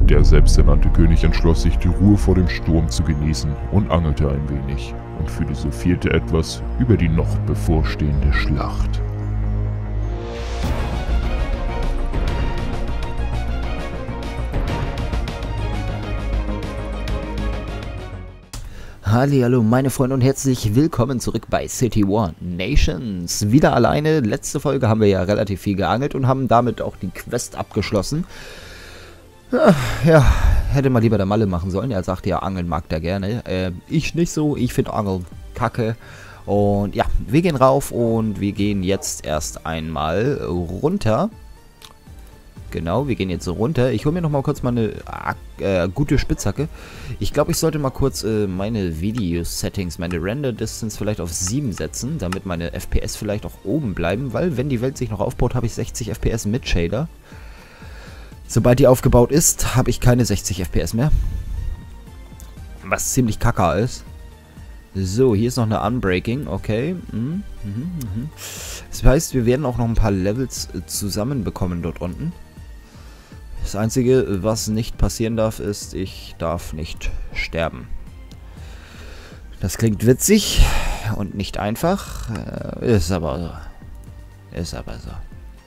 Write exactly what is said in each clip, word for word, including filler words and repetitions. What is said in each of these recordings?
Der selbsternannte König entschloss sich, die Ruhe vor dem Sturm zu genießen und angelte ein wenig und philosophierte etwas über die noch bevorstehende Schlacht. Hallihallo meine Freunde und herzlich willkommen zurück bei City War Nations. Wieder alleine. Letzte Folge haben wir ja relativ viel geangelt und haben damit auch die Quest abgeschlossen. Ja, hätte mal lieber der Malle machen sollen. Er sagt ja, Angeln mag der gerne. Äh, ich nicht so. Ich finde Angeln kacke. Und ja, wir gehen rauf und wir gehen jetzt erst einmal runter. Genau, wir gehen jetzt so runter. Ich hole mir noch mal kurz mal eine äh, gute Spitzhacke. Ich glaube, ich sollte mal kurz äh, meine Video-Settings, meine Render-Distance vielleicht auf sieben setzen, damit meine F P S vielleicht auch oben bleiben, weil wenn die Welt sich noch aufbaut, habe ich sechzig F P S mit Shader. Sobald die aufgebaut ist, habe ich keine sechzig F P S mehr. Was ziemlich kacke ist. So, hier ist noch eine Unbreaking, okay. Mhm, mhm, mhm. Das heißt, wir werden auch noch ein paar Levels äh, zusammenbekommen dort unten. Das Einzige, was nicht passieren darf, ist, ich darf nicht sterben. Das klingt witzig und nicht einfach. Ist aber so. Ist aber so.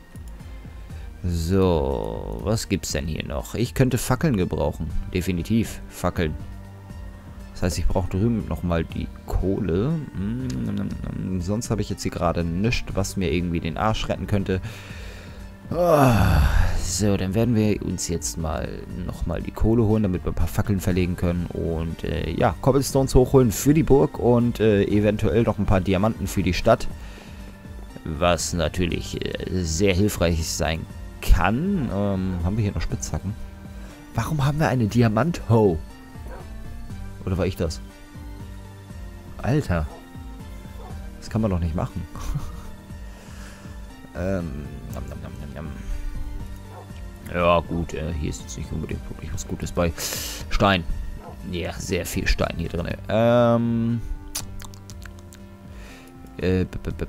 So, was gibt's denn hier noch? Ich könnte Fackeln gebrauchen. Definitiv, Fackeln. Das heißt, ich brauche drüben nochmal die Kohle. Hm, sonst habe ich jetzt hier gerade nichts, was mir irgendwie den Arsch retten könnte. Oh, so, dann werden wir uns jetzt mal nochmal die Kohle holen, damit wir ein paar Fackeln verlegen können. Und äh, ja, Cobblestones hochholen für die Burg und äh, eventuell noch ein paar Diamanten für die Stadt. Was natürlich äh, sehr hilfreich sein kann. Ähm, haben wir hier noch Spitzhacken? Warum haben wir eine Diamant-Hoe? Oder war ich das? Alter. Das kann man doch nicht machen. ähm, nam, nam, nam, nam, nam. Ja, gut, äh, hier ist jetzt nicht unbedingt wirklich was Gutes bei. Stein. Ja, sehr viel Stein hier drin. Ähm. Äh,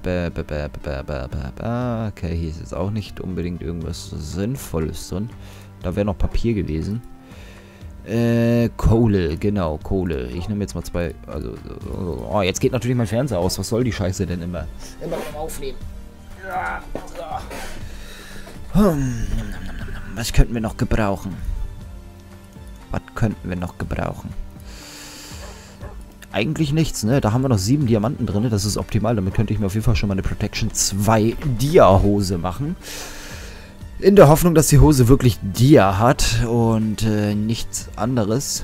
okay, hier ist jetzt auch nicht unbedingt irgendwas Sinnvolles drin. Da wäre noch Papier gewesen. Äh, Kohle, genau, Kohle. Ich nehme jetzt mal zwei, also, oh, jetzt geht natürlich mein Fernseher aus. Was soll die Scheiße denn immer? Immer noch aufnehmen. Ja, so. Hm, was könnten wir noch gebrauchen? Was könnten wir noch gebrauchen? Eigentlich nichts, ne? Da haben wir noch sieben Diamanten drin. Das ist optimal. Damit könnte ich mir auf jeden Fall schon mal eine Protection zwei Dia-Hose machen. In der Hoffnung, dass die Hose wirklich Dia hat und äh, nichts anderes.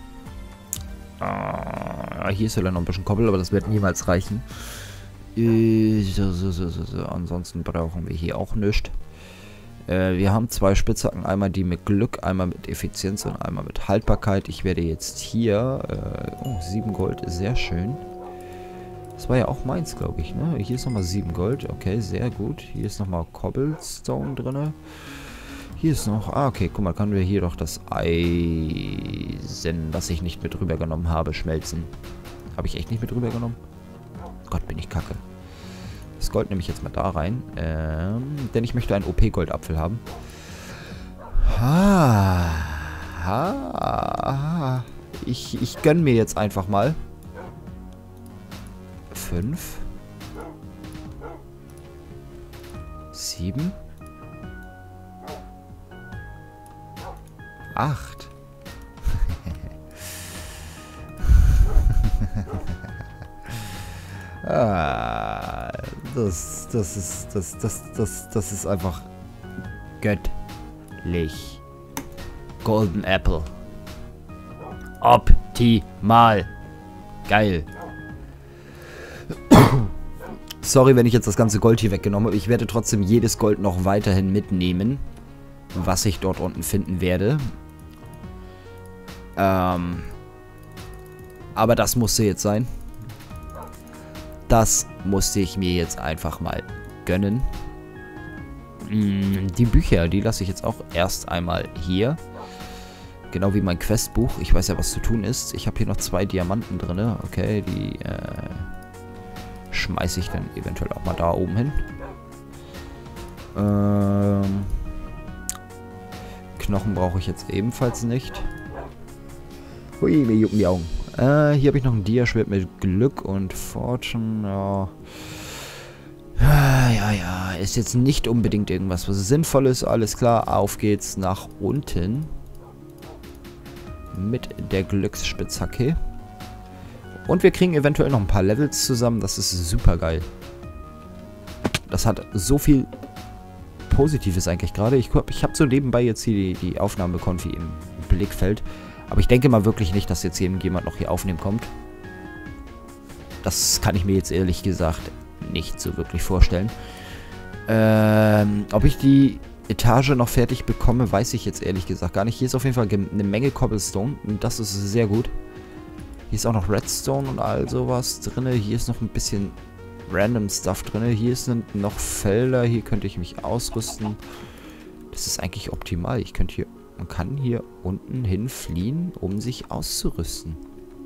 Ah, hier ist ja noch ein bisschen Koppel, aber das wird niemals reichen. Äh, so, so, so, so, so. Ansonsten brauchen wir hier auch nichts. Äh, wir haben zwei Spitzhacken, einmal die mit Glück, einmal mit Effizienz und einmal mit Haltbarkeit. Ich werde jetzt hier... Äh, oh, sieben Gold, sehr schön. Das war ja auch meins, glaube ich, ne? Hier ist nochmal sieben Gold. Okay, sehr gut. Hier ist nochmal Cobblestone drin. Hier ist noch... Ah, okay, guck mal, können wir hier doch das Eisen, das ich nicht mit rübergenommen habe, schmelzen. Habe ich echt nicht mit rübergenommen? Gott, bin ich kacke. Das Gold nehme ich jetzt mal da rein. Ähm, denn ich möchte einen O P-Goldapfel haben. Ha, ha, ich, ich gönne mir jetzt einfach mal. Fünf. Sieben. Acht. ah, das, das ist, das, das, das, das ist einfach göttlich. Golden Apple. Optimal. Geil. Sorry, wenn ich jetzt das ganze Gold hier weggenommen habe. Ich werde trotzdem jedes Gold noch weiterhin mitnehmen, was ich dort unten finden werde. Ähm, aber das musste jetzt sein. Das musste ich mir jetzt einfach mal gönnen. Die Bücher, die lasse ich jetzt auch erst einmal hier. Genau wie mein Questbuch. Ich weiß ja, was zu tun ist. Ich habe hier noch zwei Diamanten drin. Okay, die äh, schmeiße ich dann eventuell auch mal da oben hin. Ähm, Knochen brauche ich jetzt ebenfalls nicht. Hui, mir jucken die Augen. Äh, hier habe ich noch ein Diaschwert mit Glück und Fortune. Ja. Ja, ja, ist jetzt nicht unbedingt irgendwas, was sinnvoll ist. Alles klar, auf geht's nach unten. Mit der Glücksspitzhacke. Und wir kriegen eventuell noch ein paar Levels zusammen. Das ist super geil. Das hat so viel Positives eigentlich gerade. Ich, ich habe so nebenbei jetzt hier die, die Aufnahmekonfi im Blickfeld. Aber ich denke mal wirklich nicht, dass jetzt irgendjemand noch hier aufnehmen kommt. Das kann ich mir jetzt ehrlich gesagt nicht so wirklich vorstellen. Ähm, ob ich die Etage noch fertig bekomme, weiß ich jetzt ehrlich gesagt gar nicht. Hier ist auf jeden Fall eine Menge Cobblestone. Und das ist sehr gut. Hier ist auch noch Redstone und all sowas drin. Hier ist noch ein bisschen random Stuff drin. Hier sind noch Felder. Hier könnte ich mich ausrüsten. Das ist eigentlich optimal. Ich könnte hier... Man kann hier unten hinfliehen, um sich auszurüsten.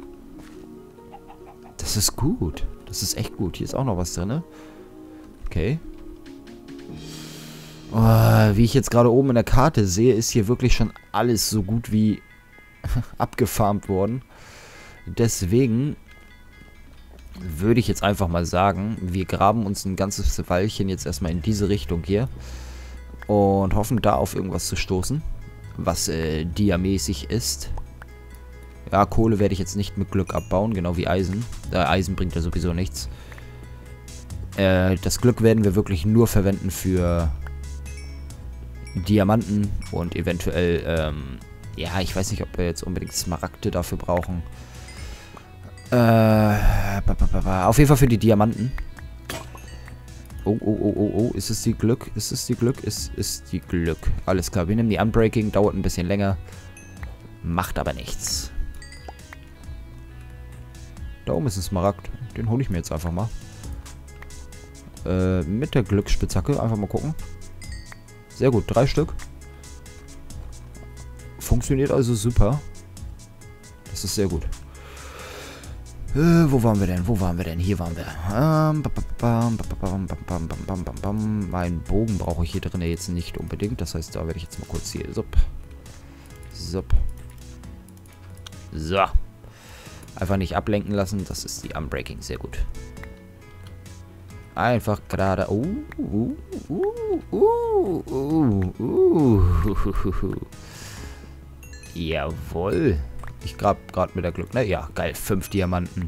Das ist gut. Das ist echt gut. Hier ist auch noch was drin. Okay. Oh, wie ich jetzt gerade oben in der Karte sehe, ist hier wirklich schon alles so gut wie abgefarmt worden. Deswegen würde ich jetzt einfach mal sagen, wir graben uns ein ganzes Weilchen jetzt erstmal in diese Richtung hier. Und hoffen da auf irgendwas zu stoßen. Was äh, diamäßig ist. Ja, Kohle werde ich jetzt nicht mit Glück abbauen, genau wie Eisen. Äh, Eisen bringt ja sowieso nichts. Äh, das Glück werden wir wirklich nur verwenden für Diamanten und eventuell, ähm, ja, ich weiß nicht, ob wir jetzt unbedingt Smaragde dafür brauchen. Äh, auf jeden Fall für die Diamanten. Oh, oh, oh, oh, oh. Ist es die Glück? Ist es die Glück? Ist, ist die Glück. Alles klar, wir nehmen die Unbreaking. Dauert ein bisschen länger. Macht aber nichts. Da oben ist ein Smaragd. Den hole ich mir jetzt einfach mal. Äh, mit der Glücksspitzhacke. Einfach mal gucken. Sehr gut, drei Stück. Funktioniert also super. Das ist sehr gut. Äh, wo waren wir denn? Wo waren wir denn? Hier waren wir. Ähm, bam, bam, bam, bam, bam, bam. Meinen Bogen brauche ich hier drin jetzt nicht unbedingt. Das heißt, da werde ich jetzt mal kurz hier. Sup. Sup. So. Einfach nicht ablenken lassen. Das ist die Unbreaking. Sehr gut. Einfach gerade. Uh, uh, uh, uh, uh, uh, uh. Jawohl. Ich grab gerade mit der Glück. Ne, ja, geil. Fünf Diamanten.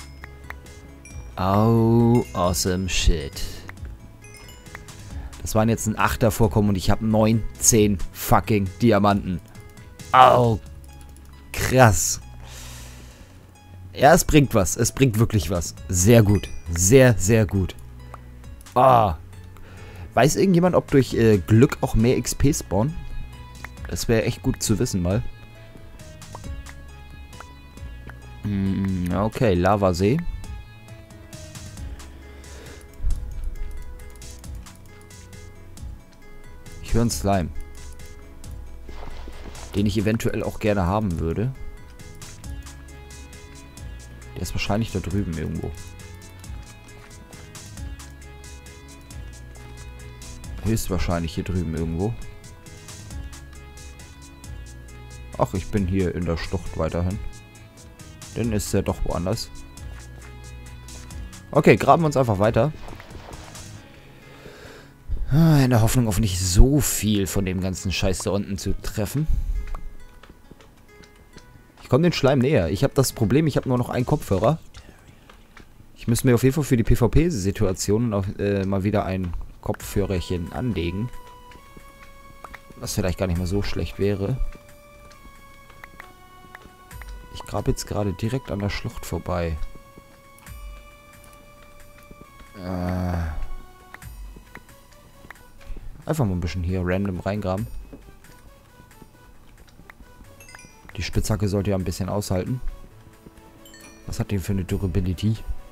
Oh, awesome shit. Das waren jetzt ein Achter Vorkommen und ich habe neunzehn fucking Diamanten. Oh, krass. Ja, es bringt was. Es bringt wirklich was. Sehr gut. Sehr, sehr gut. Oh. Weiß irgendjemand, ob durch äh, Glück auch mehr X P spawnen? Das wäre echt gut zu wissen mal. Okay, Lavasee. Ich höre einen Slime. Den ich eventuell auch gerne haben würde. Der ist wahrscheinlich da drüben irgendwo. Höchstwahrscheinlich hier drüben irgendwo. Ach, ich bin hier in der Schlucht weiterhin. Dann ist er doch woanders. Okay, graben wir uns einfach weiter. In der Hoffnung auf nicht so viel von dem ganzen Scheiß da unten zu treffen. Ich komme den Schleim näher. Ich habe das Problem, ich habe nur noch einen Kopfhörer. Ich müsste mir auf jeden Fall für die PvP-Situation äh, mal wieder ein Kopfhörerchen anlegen. Was vielleicht gar nicht mal so schlecht wäre. Ich grabe jetzt gerade direkt an der Schlucht vorbei. Äh Einfach mal ein bisschen hier random reingraben. Die Spitzhacke sollte ja ein bisschen aushalten. Was hat die für eine Durability?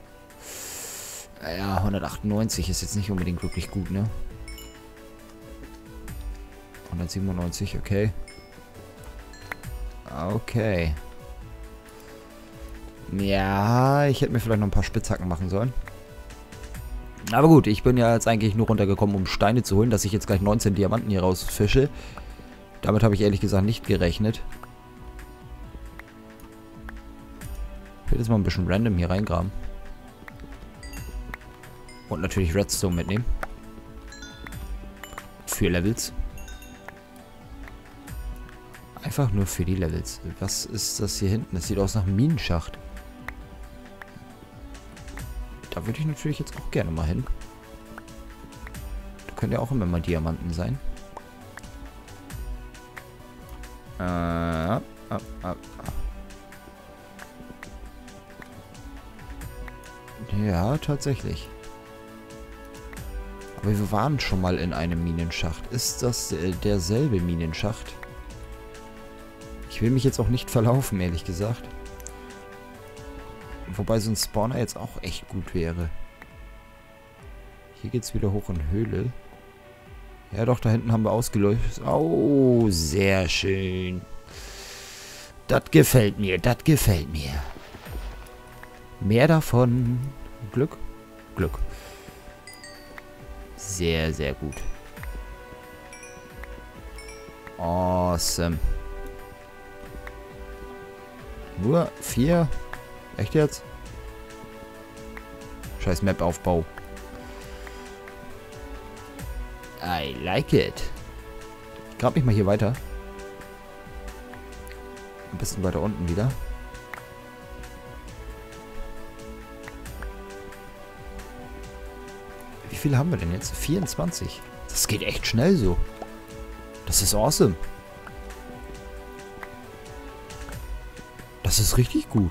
Naja, hundertachtundneunzig ist jetzt nicht unbedingt wirklich gut, ne? hundertsiebenundneunzig, okay. Okay. Ja, ich hätte mir vielleicht noch ein paar Spitzhacken machen sollen. Aber gut, ich bin ja jetzt eigentlich nur runtergekommen, um Steine zu holen, dass ich jetzt gleich neunzehn Diamanten hier rausfische. Damit habe ich ehrlich gesagt nicht gerechnet. Ich will jetzt mal ein bisschen random hier reingraben. Und natürlich Redstone mitnehmen. Für Levels. Einfach nur für die Levels. Was ist das hier hinten? Das sieht aus nach einem Minenschacht. Da würde ich natürlich jetzt auch gerne mal hin. Da können ja auch immer mal Diamanten sein. Äh, ab, ab, ab. Ja, tatsächlich. Aber wir waren schon mal in einem Minenschacht. Ist das äh, derselbe Minenschacht? Ich will mich jetzt auch nicht verlaufen, ehrlich gesagt. Wobei so ein Spawner jetzt auch echt gut wäre. Hier geht's wieder hoch in Höhle. Ja doch, da hinten haben wir ausgeleuchtet. Oh, sehr schön. Das gefällt mir, das gefällt mir. Mehr davon. Glück? Glück. Sehr, sehr gut. Awesome. Nur vier? Echt jetzt? Scheiß Map-Aufbau. I like it. Ich grab mich mal hier weiter. Ein bisschen weiter unten wieder. Wie viele haben wir denn jetzt? vierundzwanzig. Das geht echt schnell so. Das ist awesome. Das ist richtig gut.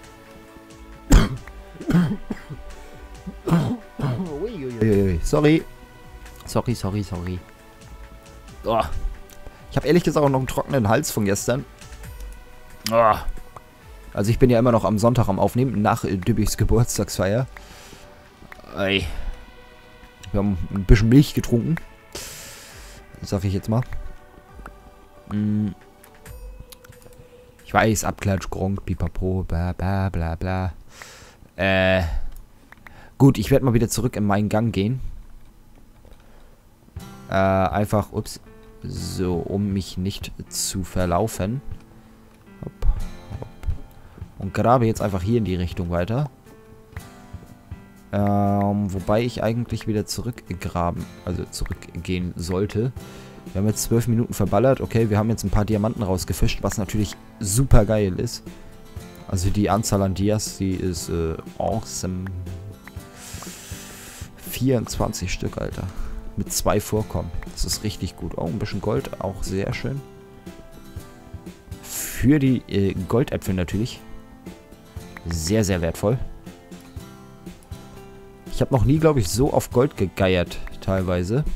Sorry. Sorry, sorry, sorry. Oh. Ich habe ehrlich gesagt auch noch einen trockenen Hals von gestern. Oh. Also ich bin ja immer noch am Sonntag am Aufnehmen, nach äh, Dübbichs Geburtstagsfeier. Ey. Wir haben ein bisschen Milch getrunken. Sag ich jetzt mal. Hm. Ich weiß, Abklatsch, Gronk, Pipapo, bla bla bla bla. Äh. Gut, ich werde mal wieder zurück in meinen Gang gehen. Äh, einfach, ups, so, um mich nicht zu verlaufen. Hopp, hopp. Und grabe jetzt einfach hier in die Richtung weiter. Ähm, wobei ich eigentlich wieder zurückgraben, also zurückgehen sollte. Wir haben jetzt zwölf Minuten verballert. Okay, wir haben jetzt ein paar Diamanten rausgefischt, was natürlich super geil ist. Also die Anzahl an Dias, die ist äh, awesome. vierundzwanzig Stück, Alter. Mit zwei Vorkommen. Das ist richtig gut. Oh, ein bisschen Gold. Auch sehr schön. Für die äh, Goldäpfel natürlich. Sehr, sehr wertvoll. Ich habe noch nie, glaube ich, so auf Gold gegeiert. Teilweise.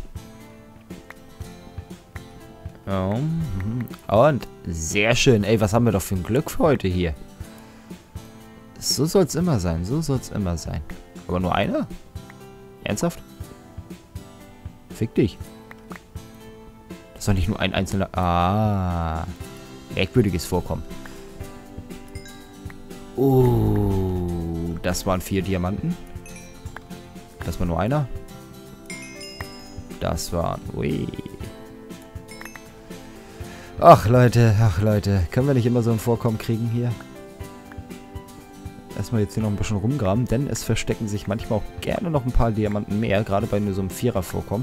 Oh, und sehr schön. Ey, was haben wir doch für ein Glück für heute hier. So soll es immer sein. So soll es immer sein. Aber nur einer? Ernsthaft? Fick dich. Das ist doch nicht nur ein einzelner... Ah. Merkwürdiges Vorkommen. Oh. Das waren vier Diamanten. Das war nur einer. Das waren... Ui. Ach, Leute. Ach, Leute. Können wir nicht immer so ein Vorkommen kriegen hier? Erstmal jetzt hier noch ein bisschen rumgraben, denn es verstecken sich manchmal auch gerne noch ein paar Diamanten mehr, gerade bei nur so einem Vierer-Vorkommen.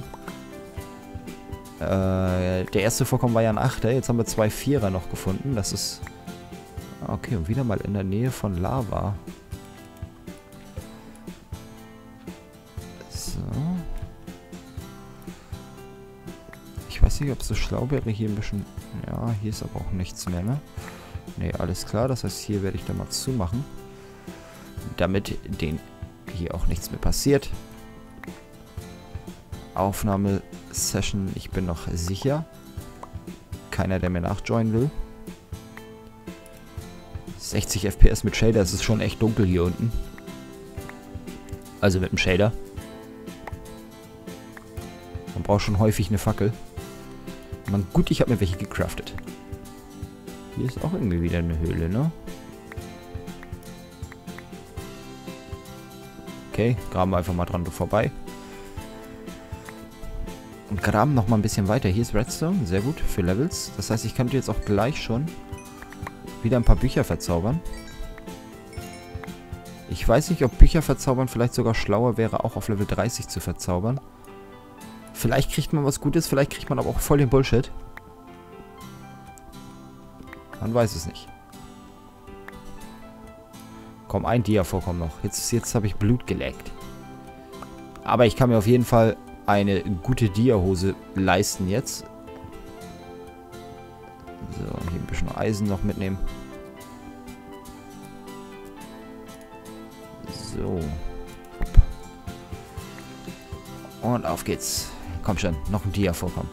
Äh, der erste Vorkommen war ja ein Achter, jetzt haben wir zwei Vierer noch gefunden, das ist... Okay, und wieder mal in der Nähe von Lava. So. Ich weiß nicht, ob es so schlau wäre, hier ein bisschen... Ja, hier ist aber auch nichts mehr, ne? Ne, alles klar, das heißt, hier werde ich dann mal zumachen. Damit den hier auch nichts mehr passiert. Aufnahmesession, ich bin noch sicher. Keiner, der mir nachjoinen will. sechzig F P S mit Shader, es ist schon echt dunkel hier unten. Also mit dem Shader. Man braucht schon häufig eine Fackel. Man, gut, ich habe mir welche gecraftet. Hier ist auch irgendwie wieder eine Höhle, ne? Okay, graben wir einfach mal dran vorbei. Und graben noch mal ein bisschen weiter. Hier ist Redstone, sehr gut für Levels. Das heißt, ich könnte jetzt auch gleich schon wieder ein paar Bücher verzaubern. Ich weiß nicht, ob Bücher verzaubern vielleicht sogar schlauer wäre, auch auf Level dreißig zu verzaubern. Vielleicht kriegt man was Gutes, vielleicht kriegt man aber auch voll den Bullshit. Man weiß es nicht. Komm, ein Dia vorkommen noch. Jetzt, jetzt habe ich Blut geleckt. Aber ich kann mir auf jeden Fall eine gute Dia-Hose leisten jetzt. So, hier ein bisschen Eisen noch mitnehmen. So. Und auf geht's. Komm schon, noch ein Dia vorkommen.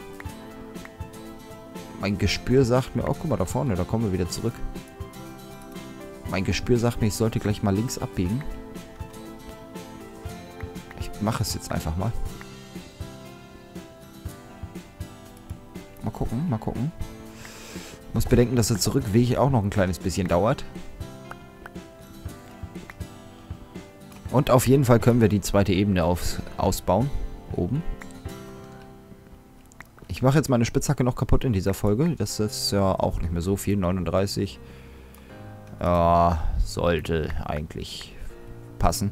Mein Gespür sagt mir... Oh, guck mal, da vorne, da kommen wir wieder zurück. Mein Gespür sagt mir, ich sollte gleich mal links abbiegen. Ich mache es jetzt einfach mal. Mal gucken, mal gucken. Muss bedenken, dass der Zurückweg auch noch ein kleines bisschen dauert. Und auf jeden Fall können wir die zweite Ebene aufs, ausbauen. Oben. Ich mache jetzt meine Spitzhacke noch kaputt in dieser Folge. Das ist ja auch nicht mehr so viel. neununddreißig. Ja, sollte eigentlich passen.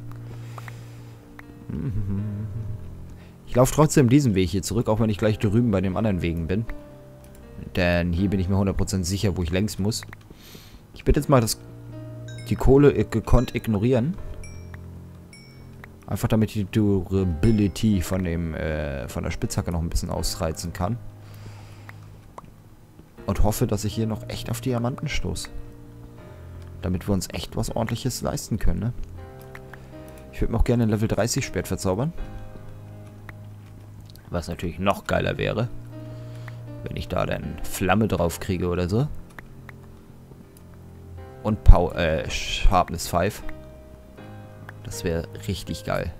Ich laufe trotzdem diesen Weg hier zurück, auch wenn ich gleich drüben bei den anderen Wegen bin. Denn hier bin ich mir hundert Prozent sicher, wo ich längs muss. Ich bitte jetzt mal das, die Kohle gekonnt ignorieren. Einfach damit die Durability von dem äh, von der Spitzhacke noch ein bisschen ausreizen kann. Und hoffe, dass ich hier noch echt auf Diamanten stoße. Damit wir uns echt was Ordentliches leisten können, ne? Ich würde mir auch gerne ein Level dreißig Schwert verzaubern. Was natürlich noch geiler wäre. Wenn ich da dann Flamme drauf kriege oder so. Und Power, äh, Sharpness fünf. Das wäre richtig geil.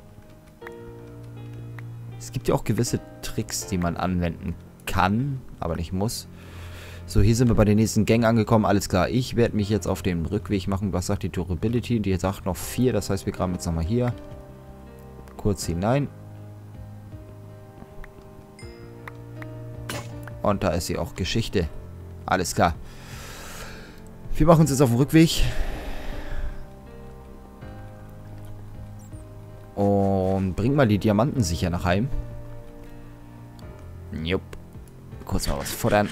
Es gibt ja auch gewisse Tricks, die man anwenden kann, aber nicht muss. So, hier sind wir bei den nächsten Gängen angekommen. Alles klar, ich werde mich jetzt auf den Rückweg machen. Was sagt die Durability? Die sagt noch vier, das heißt, wir graben jetzt nochmal hier. Kurz hinein. Und da ist sie auch Geschichte. Alles klar. Wir machen uns jetzt auf den Rückweg. Und bringen mal die Diamanten sicher nach heim. Jupp. Kurz mal was futtern.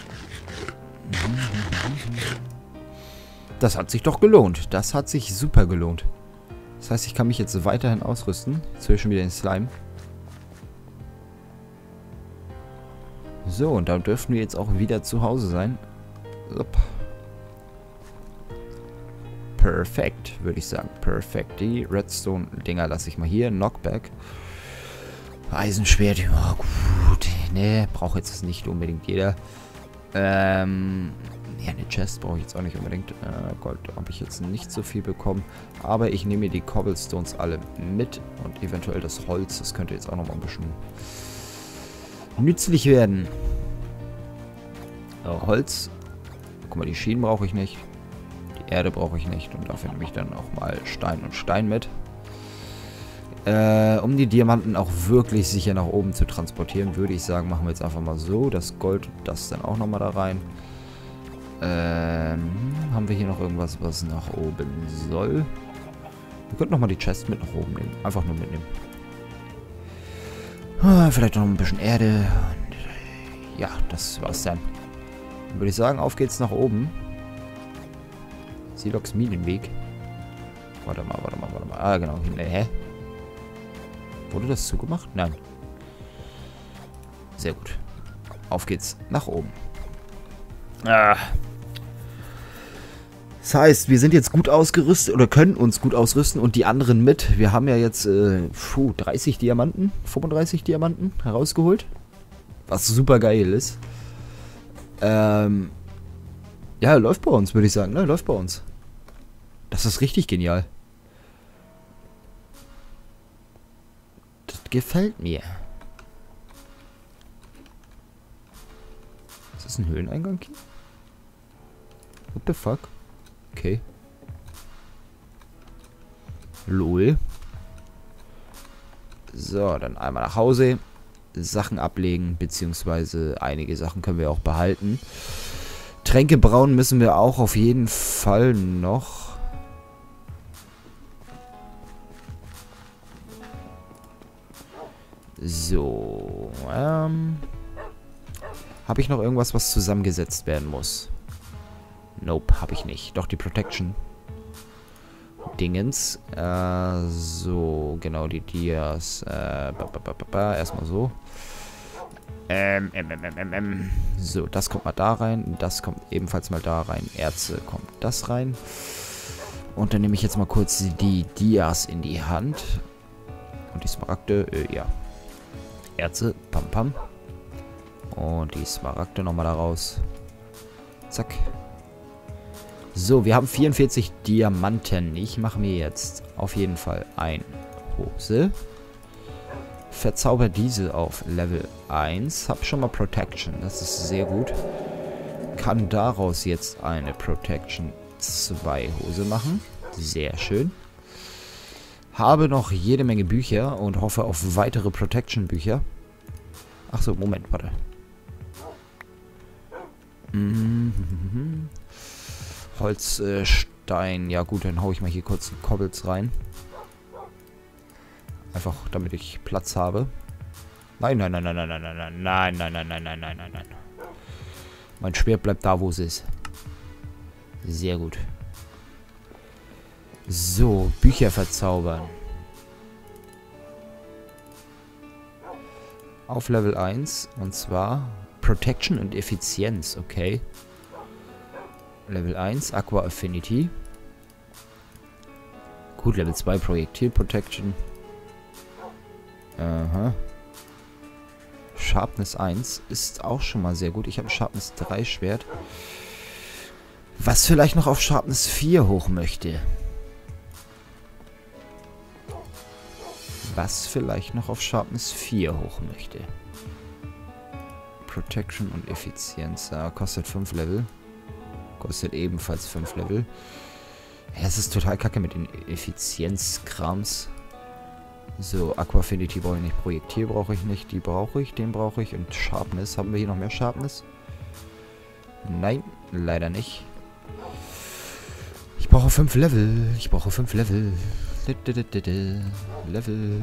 Das hat sich doch gelohnt. Das hat sich super gelohnt. Das heißt, ich kann mich jetzt weiterhin ausrüsten. Jetzt will ich schon wieder den Slime. So, und da dürfen wir jetzt auch wieder zu Hause sein. Upp. Perfekt, würde ich sagen. Perfekt. Die Redstone-Dinger lasse ich mal hier. Knockback. Eisenschwert. Ja, gut. Ne, braucht jetzt nicht unbedingt jeder. Ähm, ja, eine Chest brauche ich jetzt auch nicht unbedingt. Äh, Gold habe ich jetzt nicht so viel bekommen. Aber ich nehme mir die Cobblestones alle mit. Und eventuell das Holz. Das könnte jetzt auch noch mal ein bisschen nützlich werden. So, Holz. Guck mal, die Schienen brauche ich nicht. Die Erde brauche ich nicht. Und dafür nehme ich dann auch mal Stein und Stein mit. Äh, um die Diamanten auch wirklich sicher nach oben zu transportieren, würde ich sagen, machen wir jetzt einfach mal so. Das Gold, das dann auch nochmal da rein. Ähm, haben wir hier noch irgendwas, was nach oben soll? Wir könnten nochmal die Chest mit nach oben nehmen. Einfach nur mitnehmen. Ah, vielleicht noch ein bisschen Erde. Und ja, das war's dann. Dann würde ich sagen, auf geht's nach oben. Silox Minenweg. Warte mal, warte mal, warte mal. Ah, genau. Nee, hä? Wurde das zugemacht? Nein. Sehr gut. Auf geht's nach oben. Ah. Das heißt, wir sind jetzt gut ausgerüstet oder können uns gut ausrüsten und die anderen mit. Wir haben ja jetzt äh, puh, dreißig Diamanten, fünfunddreißig Diamanten herausgeholt. Was super geil ist. Ähm, ja, läuft bei uns, würde ich sagen. Ne? Läuft bei uns. Das ist richtig genial. Das gefällt mir. Ist das ein Höhleneingang hier? What the fuck? Okay. Lol. So, dann einmal nach Hause. Sachen ablegen, beziehungsweise einige Sachen können wir auch behalten. Tränke brauen müssen wir auch auf jeden Fall noch. So, ähm... habe ich noch irgendwas, was zusammengesetzt werden muss? Nope, habe ich nicht. Doch, die Protection. Dingens. Äh, so, genau, die Dias. Äh, ba, ba, ba, ba, ba, erstmal so. Ähm, ähm, ähm, ähm, ähm. So, das kommt mal da rein. Das kommt ebenfalls mal da rein. Erze kommt das rein. Und dann nehme ich jetzt mal kurz die Dias in die Hand. Und die Smaragde, äh, ja. Erze, pam, pam. Und die Smaragde nochmal da raus. Zack. So, wir haben vierundvierzig Diamanten. Ich mache mir jetzt auf jeden Fall eine Hose. Verzauber diese auf Level eins. Hab schon mal Protection. Das ist sehr gut. Kann daraus jetzt eine Protection zwei Hose machen. Sehr schön. Habe noch jede Menge Bücher und hoffe auf weitere Protection Bücher. Achso, Moment, warte. Mhm. Holz, äh, Stein. Ja gut, dann hau ich mal hier kurz die Cobbles rein. Einfach, damit ich Platz habe. Nein, nein, nein, nein, nein, nein, nein, nein, nein, nein, nein, nein, nein, nein, nein. Mein Schwert bleibt da, wo es ist. Sehr gut. So, Bücher verzaubern. Auf Level eins. Und zwar Protection und Effizienz, okay. Level eins, Aqua Affinity. Gut, Level zwei, Projektil Protection. Aha. Sharpness eins ist auch schon mal sehr gut. Ich habe Sharpness drei Schwert. Was vielleicht noch auf Sharpness vier hoch möchte. Was vielleicht noch auf Sharpness vier hoch möchte. Protection und Effizienz. Ja, kostet fünf Level. Kostet ebenfalls fünf Level. Ja, es ist total kacke mit den Effizienzkrams. So, Aqua Affinity brauche ich nicht. Projektil brauche ich nicht. Die brauche ich. Den brauche ich. Und Sharpness. Haben wir hier noch mehr Sharpness? Nein, leider nicht. Ich brauche fünf Level. Ich brauche fünf Level. Level.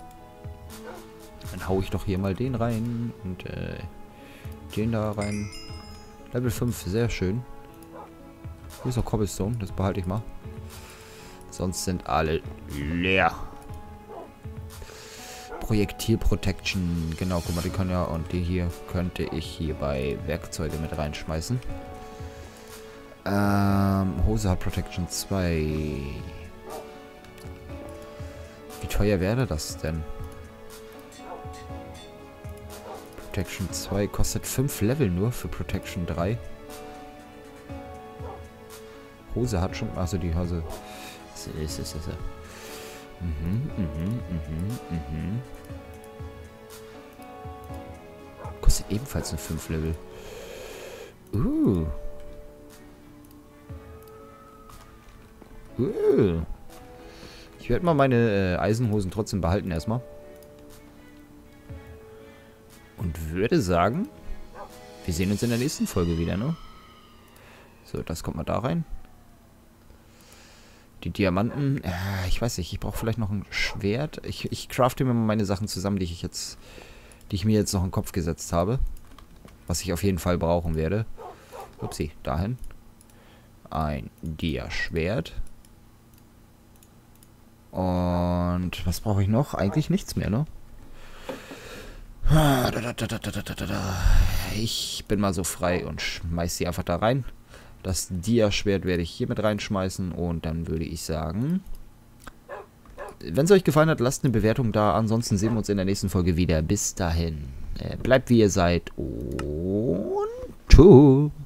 Dann hau ich doch hier mal den rein. Und äh, den da rein. Level fünf, sehr schön. Hier ist noch Cobblestone, das behalte ich mal. Sonst sind alle leer. Projektil Protection, genau, guck mal, die können ja, und die hier könnte ich hier bei Werkzeuge mit reinschmeißen. Ähm, Hose hat Protection zwei. Wie teuer wäre das denn? Protection zwei kostet fünf Level nur für Protection drei. Hose hat schon... Also die Hose... Ist, ist, ist, ist. Mhm, mhm, mhm, mhm. Kostet ebenfalls nur fünf Level. Uh. Uh. Ich werde mal meine äh, Eisenhosen trotzdem behalten erstmal. Und würde sagen, wir sehen uns in der nächsten Folge wieder, ne? So, das kommt mal da rein. Die Diamanten, äh, ich weiß nicht, ich brauche vielleicht noch ein Schwert. Ich, ich crafte mir mal meine Sachen zusammen, die ich jetzt, die ich mir jetzt noch in den Kopf gesetzt habe. Was ich auf jeden Fall brauchen werde. Upsi, dahin. Ein Dia-Schwert. Und was brauche ich noch? Eigentlich nichts mehr, ne? Ich bin mal so frei und schmeiß sie einfach da rein. Das Dia-Schwert werde ich hier mit reinschmeißen. Und dann würde ich sagen, wenn es euch gefallen hat, lasst eine Bewertung da. Ansonsten sehen wir uns in der nächsten Folge wieder. Bis dahin. Bleibt wie ihr seid. Und tschüss.